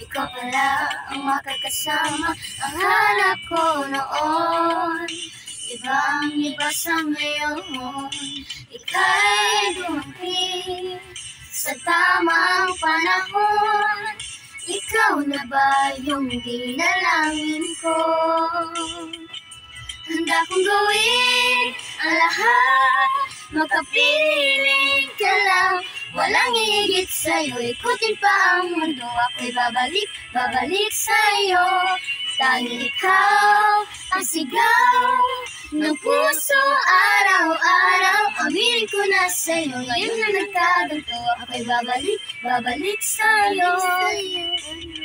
ikaw pala ang makakasama. Ang hanap ko noon, ibang-iba sa ngayon. Ika'y dumating sa tamang panahon. Ikaw na ba yung dinalangin ko? Handa kong gawin ang lahat, makapiling ka lang. Walang higit sa'yo, ikutin pa ang mundo. Ako'y babalik sa'yo. Tanging ikaw ang sigaw ng puso araw-araw. Aminin ko na sa'yo, ngayon na nagkaganto. Ako'y babalik sa'yo.